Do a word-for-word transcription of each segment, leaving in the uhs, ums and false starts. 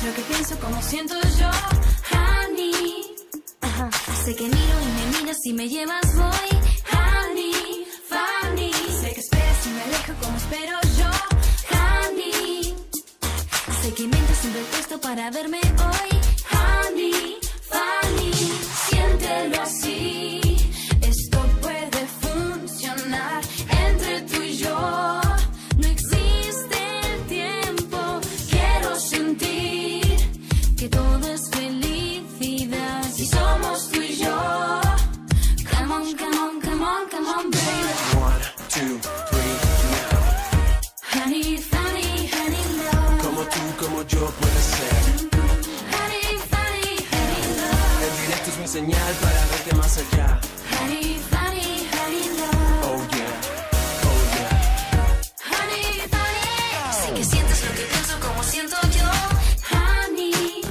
sientes lo que pienso, como siento yo, honey. Ajá. Sé que miro y me miras y me llevas, voy, honey, funny. Sé que esperas y me alejo como espero yo, honey. Sé que inventas un pretexto para verme hoy, honey, funny. Siéntelo así, esto puede funcionar entre tú y yo. No existe el tiempo, quiero sentir que todo es felicidad. Si somos tú y yo, come on, come on, come on, come on, baby. One, two, three, now. Honey, funny, honey, love. Como tú, como yo puede ser. Honey, funny, honey, love. El directo es mi señal para verte más allá. Honey, funny, honey, love. Oh yeah, oh yeah. Honey, funny. Sé que sientes lo que pienso, como siento yo, honey.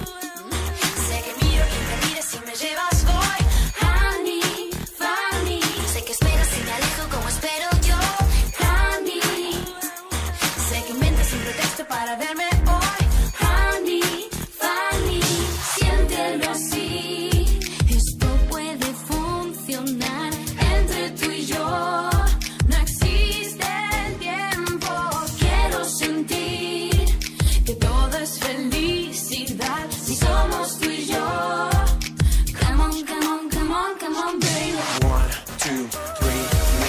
Sé que miro y me miras y me llevas, voy, honey, funny. Sé que esperas y me alejo como espero yo, honey. Sé que inventas un pretexto para verme hoy, honey, funny. Siéntelo así, esto puede funcionar entre tú y yo. No existe el tiempo, quiero sentir que todo es felicidad. Si somos tú y yo, come on, come on, come on, come on, baby. One, two, three,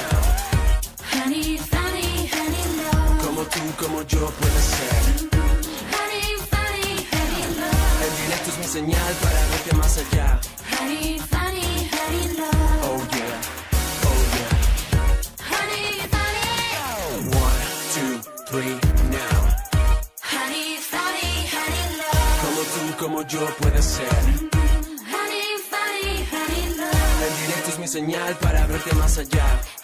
now. Honey, funny, honey, love. Como tú, como yo puede ser. Honey, funny, honey, love. El directo es mi señal para verte más allá. Honey, funny, honey, love. Oh yeah, oh yeah. Honey, funny. One, two, three, now. Honey, funny, honey, love. Como tú, como yo puede ser. Honey, funny, honey, love. El directo es mi señal para verte más allá.